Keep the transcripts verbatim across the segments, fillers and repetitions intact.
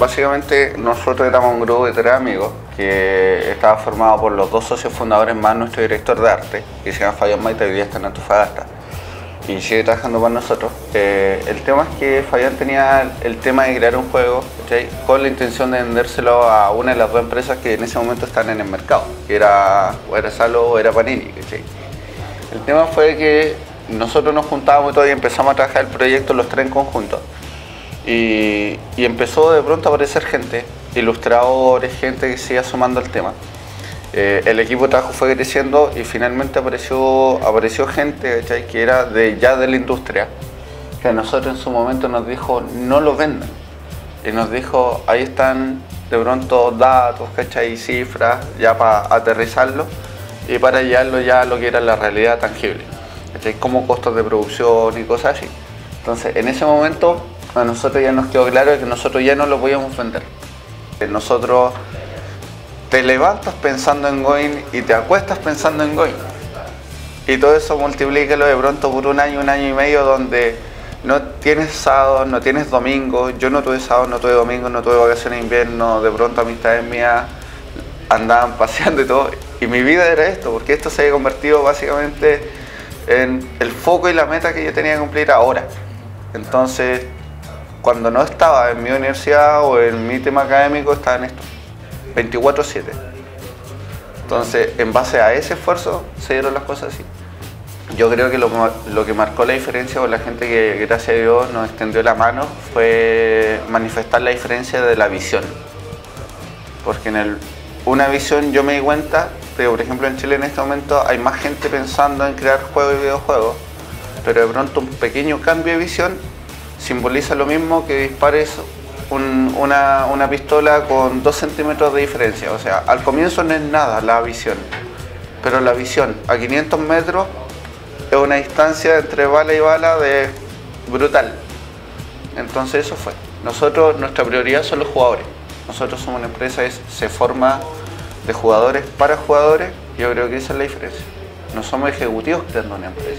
básicamente nosotros éramos un grupo de tres amigos que estaba formado por los dos socios fundadores más nuestro director de arte, que se llama Fabián Maita, y hoy día está en Antofagasta y sigue trabajando con nosotros. Eh, el tema es que Fabián tenía el tema de crear un juego, ¿cachai?, con la intención de vendérselo a una de las dos empresas que en ese momento están en el mercado, que era o era Salo o era Panini, ¿cachai? El tema fue que nosotros nos juntábamos y todo y empezamos a trabajar el proyecto los tres en conjunto. Y, y empezó de pronto a aparecer gente, ilustradores, gente que se iba sumando al tema. Eh, el equipo de trabajo fue creciendo y finalmente apareció, apareció gente, ¿cachai?, que era de, ya de la industria, que a nosotros en su momento nos dijo no lo vendan. Y nos dijo ahí están de pronto datos, ¿cachai?, y cifras ya para aterrizarlo y para llevarlo ya a lo que era la realidad tangible, ¿cachai?, como costos de producción y cosas así. Entonces en ese momento a nosotros ya nos quedó claro que nosotros ya no lo podíamos vender. Nosotros te levantas pensando en Going y te acuestas pensando en Going. Y todo eso multiplícalo de pronto por un año, un año y medio donde no tienes sábado, no tienes domingo. Yo no tuve sábado, no tuve domingo, no tuve vacaciones de invierno. De pronto amistades mías andaban paseando y todo. Y mi vida era esto, porque esto se había convertido básicamente en el foco y la meta que yo tenía que cumplir ahora. Entonces, cuando no estaba en mi universidad o en mi tema académico, estaba en esto, veinticuatro siete. Entonces, en base a ese esfuerzo, se dieron las cosas así. Yo creo que lo, lo que marcó la diferencia con la gente que, gracias a Dios, nos extendió la mano, fue manifestar la diferencia de la visión. Porque en el, una visión yo me di cuenta de que, por ejemplo, en Chile en este momento hay más gente pensando en crear juegos y videojuegos, pero de pronto un pequeño cambio de visión simboliza lo mismo que dispares un, una, una pistola con dos centímetros de diferencia. O sea, al comienzo no es nada la visión, pero la visión a quinientos metros es una distancia entre bala y bala de brutal. Entonces eso fue. Nosotros, nuestra prioridad son los jugadores. Nosotros somos una empresa que se forma de jugadores para jugadores. Yo creo que esa es la diferencia. No somos ejecutivos creando una empresa.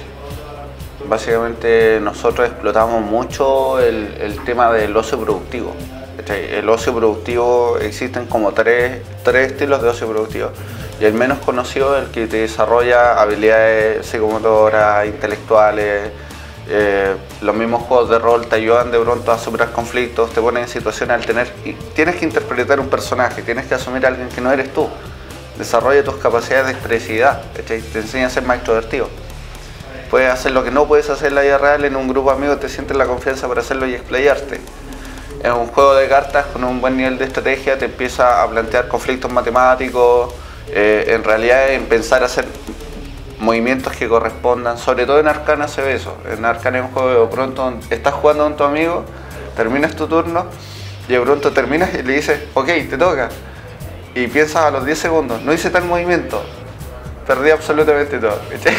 Básicamente nosotros explotamos mucho el, el tema del ocio productivo. El ocio productivo, existen como tres, tres estilos de ocio productivo. Y el menos conocido es el que te desarrolla habilidades psicomotoras, intelectuales. Eh, los mismos juegos de rol te ayudan de pronto a superar conflictos, te ponen en situaciones al tener... Y tienes que interpretar un personaje, tienes que asumir a alguien que no eres tú. Desarrolla tus capacidades de expresividad, te enseña a ser más extrovertido. Puedes hacer lo que no puedes hacer en la vida real, en un grupo de amigos te sientes la confianza para hacerlo y explayarte. En un juego de cartas con un buen nivel de estrategia te empieza a plantear conflictos matemáticos, eh, en realidad en pensar hacer movimientos que correspondan. Sobre todo en Arcana se ve eso. En Arcana es un juego de pronto estás jugando con tu amigo, terminas tu turno y de pronto terminas y le dices, ok, te toca. Y piensas a los diez segundos, no hice tal movimiento. Perdí absolutamente todo.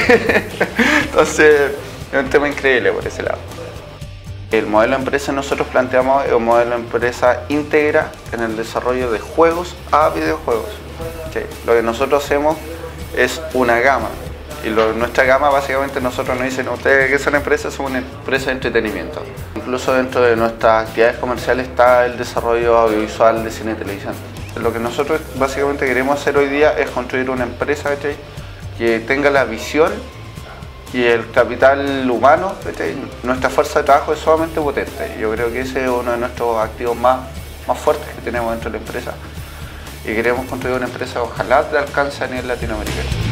Entonces, es un tema increíble por ese lado. El modelo de empresa que nosotros planteamos es un modelo de empresa íntegra en el desarrollo de juegos a videojuegos. ¿Okay? Lo que nosotros hacemos es una gama. Y lo, nuestra gama, básicamente, nosotros nos dicen, ustedes que son empresas, son una empresa de entretenimiento. Incluso dentro de nuestras actividades comerciales está el desarrollo audiovisual de cine y televisión. Lo que nosotros básicamente queremos hacer hoy día es construir una empresa, ¿cachai?, que tenga la visión y el capital humano, ¿cachai? Nuestra fuerza de trabajo es sumamente potente. Yo creo que ese es uno de nuestros activos más, más fuertes que tenemos dentro de la empresa. Y queremos construir una empresa que ojalá te alcance a nivel latinoamericano.